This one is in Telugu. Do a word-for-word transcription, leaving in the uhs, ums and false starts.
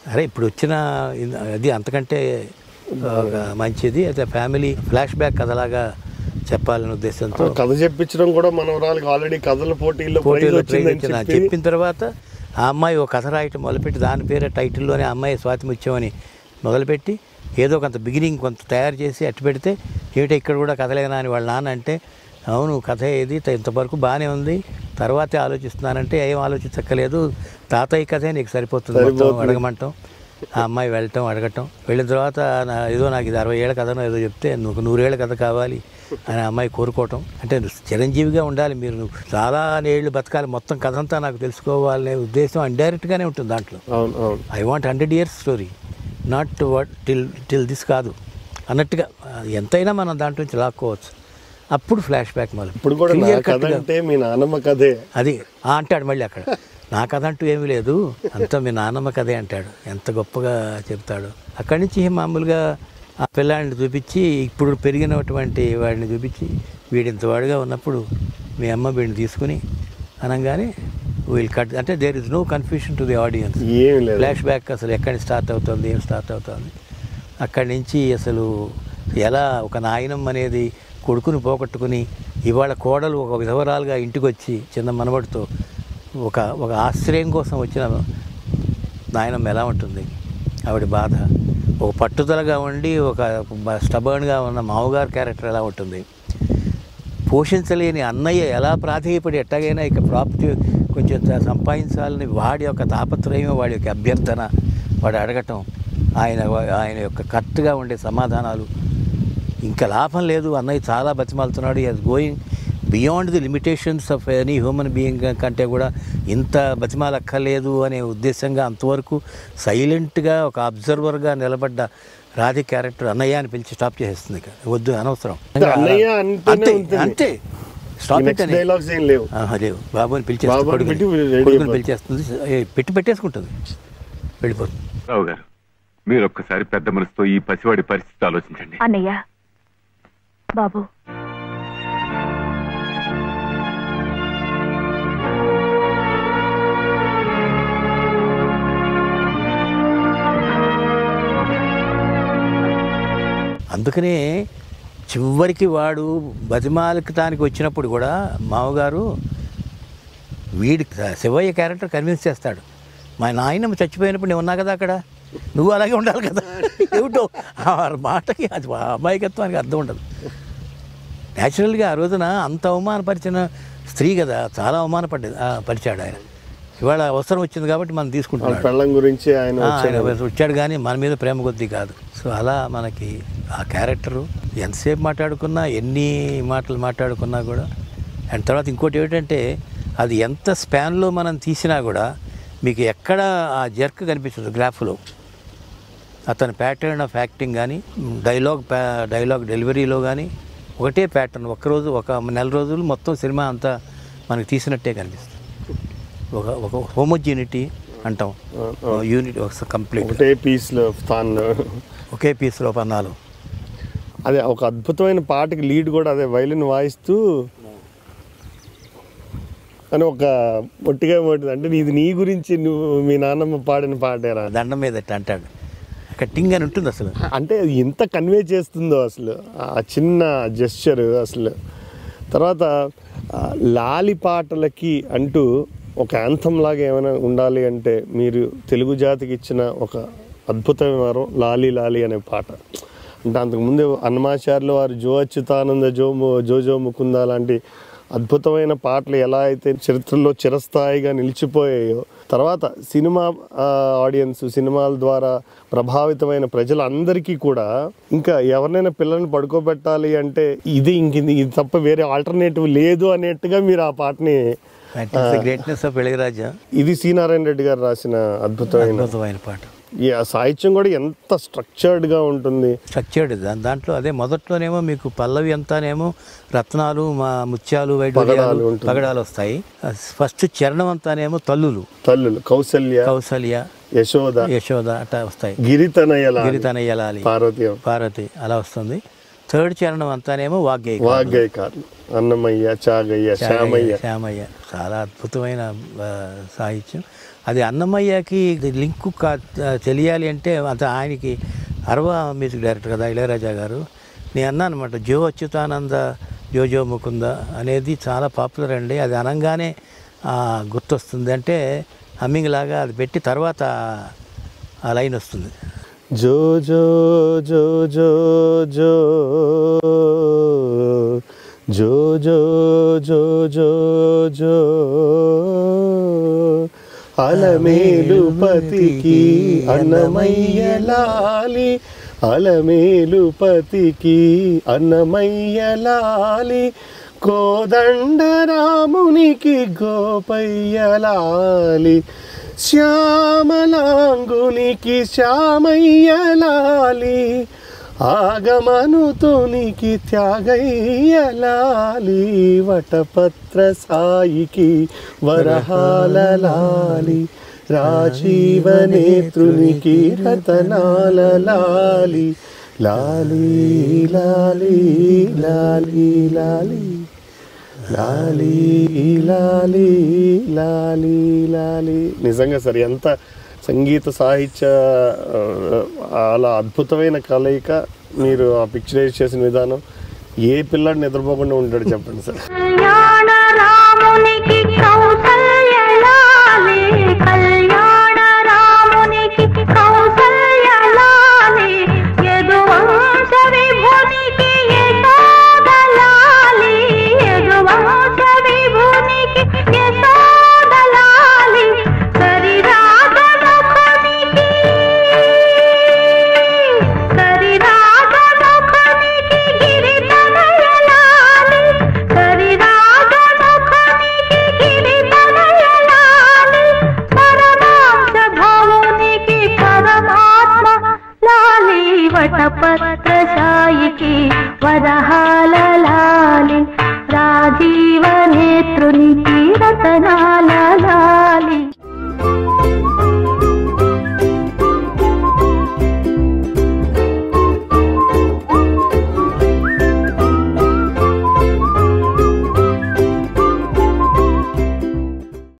అరే ఇప్పుడు వచ్చిన అది అంతకంటే మంచిది. అయితే ఫ్యామిలీ ఫ్లాష్ బ్యాక్ కథలాగా చెప్పాలనే ఉద్దేశంతో కథ చెప్పించడం కూడా మనవరాలకు ఆల్రెడీ కథల పోటీల్లో పోటీలో చెప్పిన తర్వాత ఆ అమ్మాయి ఒక కథ రాయటం మొదలుపెట్టి దాని పేరే టైటిల్లోనే అమ్మాయి స్వాతి ముత్యం అని మొదలుపెట్టి ఏదో కొంత బిగినింగ్ కొంత తయారు చేసి అట్టు పెడితే ఏమిటో ఇక్కడ కూడా కథలేనా అని వాళ్ళ నాన్న అంటే అవును కథ ఏది ఇంతవరకు బాగానే ఉంది, తర్వాతే ఆలోచిస్తున్నానంటే ఏం ఆలోచించక్కలేదు, తాతయ్య కథే నీకు సరిపోతుంది మొత్తం అడగమంటాం. ఆ అమ్మాయి వెళ్ళటం అడగటం వెళ్ళిన తర్వాత ఏదో నాకు ఇది అరవై ఏళ్ళ కథనో ఏదో చెప్తే నువ్వు నూరేళ్ల కథ కావాలి అని అమ్మాయి కోరుకోవటం. అంటే చిరంజీవిగా ఉండాలి, మీరు చాలా ఏళ్ళు బతకాలి, మొత్తం కథ అంతా నాకు తెలుసుకోవాలనే ఉద్దేశం ఇండైరెక్ట్గానే ఉంటుంది దాంట్లో. I want hundred years story, not what till till this కాదు అన్నట్టుగా ఎంతైనా మనం దాంట్లో నుంచి లాక్కోవచ్చు. అప్పుడు ఫ్లాష్ బ్యాక్ మొదలు ఇప్పుడు కూడా కథ అంటే మీ నాన్నమ్మ కథే అది అంటాడు మళ్ళీ అక్కడ. నా కథ అంటూ ఏమీ లేదు, అంతా మీ నాన్నమ్మ కథే అంటాడు. ఎంత గొప్పగా చెప్తాడు. అక్కడి నుంచి మామూలుగా ఆ పిల్లాడిని చూపించి ఇప్పుడు పెరిగినటువంటి వాడిని చూపించి వీడింత వాడిగా ఉన్నప్పుడు మీ అమ్మ వీడిని తీసుకుని అనగానే వీల్ కట్ అంటే there is no confusion to the audience. Flash back అసలు ఎక్కడి స్టార్ట్ అవుతుంది, ఏం స్టార్ట్ అవుతుంది, అక్కడి నుంచి అసలు ఎలా ఒక నాయనం అనేది కొడుకుని పోగొట్టుకుని ఇవాళ కోడలు ఒక విధవరాలుగా ఇంటికి వచ్చి చిన్న మనవడితో ఒక ఒక ఆశ్రయం కోసం వచ్చిన నాయనమ్మ ఎలా ఉంటుంది, ఆవిడ బాధ, ఒక పట్టుదలగా ఉండి ఒక స్టబర్న్గా ఉన్న మామగారు క్యారెక్టర్ ఎలా ఉంటుంది, పోషించలేని అన్నయ్య ఎలా ప్రాధేయపడి ఎట్టగైనా ఇక ప్రాపర్టీ కొంచెం సంపాదించాలని వాడి యొక్క తాపత్రయం, వాడి యొక్క అభ్యర్థన, వాడు అడగటం, ఆయన ఆయన యొక్క కరెక్ట్గా ఉండే సమాధానాలు, ఇంకా లాభం లేదు అన్నయ్య చాలా బతిమాలుతున్నాడు, is going beyond the limitations of any human being కంటే కూడా ఇంత బతిమాలక్కర్లేదు అనే ఉద్దేశంగా అంతవరకు సైలెంట్గా ఒక అబ్జర్వర్గా నిలబడ్డ రాధి క్యారెక్టర్ అన్నయ్య అని పిలిచి స్టాప్ చేసేస్తుంది. ఇక వద్దు అనవసరం అంతే స్టాప్ లేవు బాబు అని పిలిచేస్తుంది పిలిచేస్తుంది పెట్టి పెట్టేసుకుంటుంది వెళ్ళిపోతుంది. రావు గారు మీరు ఒక్కసారి పెద్ద మనసుతో ఈ పసివాడి పరిస్థితి ఆలోచించండి. అన్నయ్య బాబు అందుకనే చివరికి వాడు బతిమాలకటానికి వచ్చినప్పుడు కూడా మామగారు వీడి శివయ్య క్యారెక్టర్ కన్విన్స్ చేస్తాడు. మా నాయనమ్మ చచ్చిపోయినప్పుడు నేను ఉన్నా కదా అక్కడ, నువ్వు అలాగే ఉండాలి కదా, ఏమిటో ఆ మాటకి అది అమాయకత్వానికి అర్థం ఉండదు. న్యాచురల్గా ఆ రోజున అంత అవమానపరిచిన స్త్రీ కదా, చాలా అవమానపడ్డది పరిచాడు ఆయన. ఇవాళ అవసరం వచ్చింది కాబట్టి మనం తీసుకుంటున్నాం పెళ్ళం గురించి ఆయన వచ్చాడు కానీ మన మీద ప్రేమ కొద్దీ కాదు. సో అలా మనకి ఆ క్యారెక్టరు ఎంతసేపు మాట్లాడుకున్నా ఎన్ని మాటలు మాట్లాడుకున్నా కూడా. అండ్ తర్వాత ఇంకోటి ఏమిటంటే అది ఎంత స్పాన్లో మనం తీసినా కూడా మీకు ఎక్కడ ఆ జర్క్ కనిపించదు గ్రాఫ్లో. అతని ప్యాటర్న్ ఆఫ్ యాక్టింగ్ కానీ డైలాగ్ డైలాగ్ డెలివరీలో కానీ ఒకటే ప్యాటర్న్, ఒక్కరోజు ఒక నెల రోజులు మొత్తం సినిమా అంతా మనకి తీసినట్టే కనిపిస్తుంది. ఒక ఒక హోమోజినిటీ అంటాం, యూనిట్ ఒక కంప్లీట్ ఒకే పీస్లో ఒకే పీస్లో పన్నాలు. అదే ఒక అద్భుతమైన పాటకి లీడ్ కూడా అదే వైలిన్ వాయిస్తూ అని ఒక ఒట్టిగా ఉంటుంది. అంటే ఇది నీ గురించి నువ్వు మీ నాన్నమ్మ పాడిన పాటేరా దండం మీద అంటాడు, కట్టింగ్ అని ఉంటుంది అసలు. అంటే ఎంత కన్వే చేస్తుందో అసలు ఆ చిన్న జెస్చర్ అసలు. తర్వాత లాలి పాటలకి అంటూ ఒక యాంథమ్ లాగా ఏమైనా ఉండాలి అంటే మీరు తెలుగు జాతికి ఇచ్చిన ఒక అద్భుతమైన వారం లాలి లాలి అనే పాట. అంటే అంతకుముందు అన్నమాచార్యుల వారు జో అచ్యుతానంద జో జోజో ముకుంద లాంటి అద్భుతమైన పాటలు ఎలా అయితే చరిత్రలో చిరస్థాయిగా నిలిచిపోయాయో, తర్వాత సినిమా ఆడియన్స్ సినిమాల ద్వారా ప్రభావితమైన ప్రజలందరికీ కూడా ఇంకా ఎవరినైనా పిల్లల్ని పడుకోబెట్టాలి అంటే ఇది ఇంక ఇది తప్ప వేరే ఆల్టర్నేటివ్ లేదు అనేట్టుగా మీరు ఆ పాటని గ్రేట్నెస్ ఆఫ్ ఇళయరాజా. ఇది సి నారాయణ రెడ్డి గారు రాసిన అద్భుతమైన అద్భుతమైన పాట. ఈ సాహిత్యం కూడా ఎంత స్ట్రక్చర్డ్గా ఉంటుంది. స్ట్రక్చర్డ్ దాంట్లో అదే మొదట్లోనేమో మీకు పల్లవి అంతానేమో రత్నాలు మా ముత్యాలు వైడూర్యాలు పగడాలు వస్తాయి. ఫస్ట్ చరణం అంతానేమో తల్లులు తల్లులు కౌసల్య కౌసల్య యశోద యశోద అట్లా వస్తాయి. గిరితనయ్యలాలి గిరితనయ్యలాలి పార్వతి పార్వతి అలా వస్తుంది. థర్డ్ చరణం అంతానేమో వాగ్గేయ వాగ్గేయకారులు అన్నమయ్య, చాగయ్య, శ్యామయ్య. శ్యామయ్య చాలా అద్భుతమైన సాహిత్యం అది. అన్నమయ్యకి లింకు కా తెలియాలి అంటే అంత ఆయనకి అరవ మ్యూజిక్ డైరెక్టర్ కదా ఇళయరాజా గారు. నేను అన్నాను అనమాట, జో అచ్యుతానంద జో జో ముకుంద అనేది చాలా పాపులర్ అండి, అది అనగానే గుర్తొస్తుంది అంటే హమ్మింగ్ లాగా అది పెట్టి తర్వాత ఆ లైన్ వస్తుంది. జో జో జో జో జో జో జో జో జో జో అలమేలు పతికి అన్నమయ్య లాలి, అలమేలు పతికి అన్నమయ్య లాలి, కోదండ రామునికి గోపయ్య లాలి, శ్యామలాంగునికి శ్యామయ్య లాలి, ఆగమనుతునికి త్యాగయ్య లాలి, వటపత్ర సాయికి వరహాల లాలి, రాజీవ నేత్రునికి రతనాల లాలి, లాలి లాలి లాలి లాలి లాలి లాలి లాలి లాలి. నిజంగా సార్ ఎంత సంగీత సాహిత్య అలా అద్భుతమైన కలయిక. మీరు ఆ పిక్చరైజ్ చేసిన విధానం ఏ పిల్లాడు నిద్రపోకుండా ఉంటాడు చెప్పండి సార్. వటపత్ర సాయికి వరహాల లాలి, రాజీవ నేత్రునికి రతనాల లాలి.